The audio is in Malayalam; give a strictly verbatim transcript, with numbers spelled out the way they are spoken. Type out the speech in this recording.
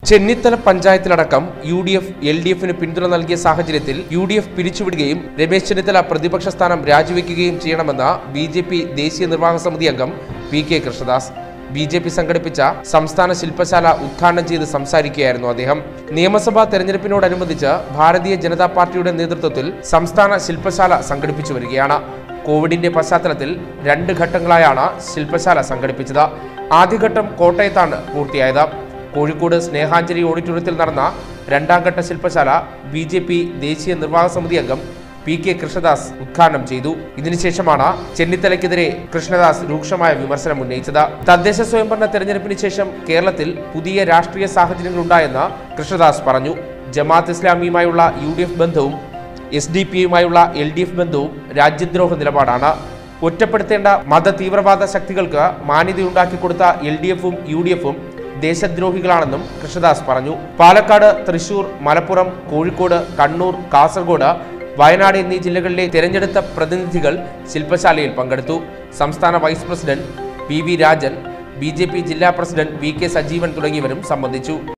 ചെന്നിത്തല പഞ്ചായത്തിലടക്കം U D F L D എഫിന് പിന്തുണ നൽകിയ സാഹചര്യത്തിൽ യു ഡി എഫ് പിരിച്ചുവിടുകയും രമേശ് ചെന്നിത്തല പ്രതിപക്ഷ സ്ഥാനം രാജിവെക്കുകയും ചെയ്യണമെന്ന ബി ജെ പി ദേശീയ നിർവാഹക സമിതി അംഗം P K Krishnadas B J P സംഘടിപ്പിച്ച സംസ്ഥാന ശില്പശാല ഉദ്ഘാടനം ചെയ്ത് സംസാരിക്കുകയായിരുന്നു അദ്ദേഹം. നിയമസഭാ തെരഞ്ഞെടുപ്പിനോടനുബന്ധിച്ച് ഭാരതീയ ജനതാ പാർട്ടിയുടെ നേതൃത്വത്തിൽ സംസ്ഥാന ശില്പശാല സംഘടിപ്പിച്ചു വരികയാണ്. കോവിഡിന്റെ പശ്ചാത്തലത്തിൽ രണ്ട് ഘട്ടങ്ങളായാണ് ശില്പശാല സംഘടിപ്പിച്ചത്. ആദ്യഘട്ടം കോട്ടയത്താണ് പൂർത്തിയായത്. കോഴിക്കോട് സ്നേഹാഞ്ജലി ഓഡിറ്റോറിയത്തിൽ നടന്ന രണ്ടാം ഘട്ട ശില്പശാല ബി ജെ പി ദേശീയ നിർവാഹക സമിതി അംഗം പി കെ കൃഷ്ണദാസ് ഉദ്ഘാടനം ചെയ്തു. ഇതിനുശേഷമാണ് ചെന്നിത്തലയ്ക്കെതിരെ കൃഷ്ണദാസ് രൂക്ഷമായ വിമർശനം ഉന്നയിച്ചത്. തദ്ദേശ സ്വയംഭരണ തെരഞ്ഞെടുപ്പിന് ശേഷം കേരളത്തിൽ പുതിയ രാഷ്ട്രീയ സാഹചര്യങ്ങളുണ്ടായെന്ന് കൃഷ്ണദാസ് പറഞ്ഞു. ജമാഅത്ത് ഇസ്ലാമിയുമായുള്ള യു ഡി എഫ് ബന്ധവും എസ് ഡി പിയുമായുള്ള എൽ ഡി എഫ് ബന്ധവും രാജ്യദ്രോഹ നിലപാടാണ്. ഒറ്റപ്പെടുത്തേണ്ട മത തീവ്രവാദ ശക്തികൾക്ക് മാന്യതയുണ്ടാക്കി കൊടുത്ത എൽ ഡി എഫും യു ഡി എഫും ദേശദ്രോഹികളാണെന്നും കൃഷ്ണദാസ് പറഞ്ഞു. പാലക്കാട്, തൃശൂർ, മലപ്പുറം, കോഴിക്കോട്, കണ്ണൂർ, കാസർഗോഡ്, വയനാട് എന്നീ ജില്ലകളിലെ തിരഞ്ഞെടുത്ത പ്രതിനിധികൾ ശില്പശാലയിൽ പങ്കെടുത്തു. സംസ്ഥാന vice president P V Rajan, B J P ജില്ലാ പ്രസിഡന്റ് വി കെ സജീവൻ തുടങ്ങിയവരും സംബന്ധിച്ചു.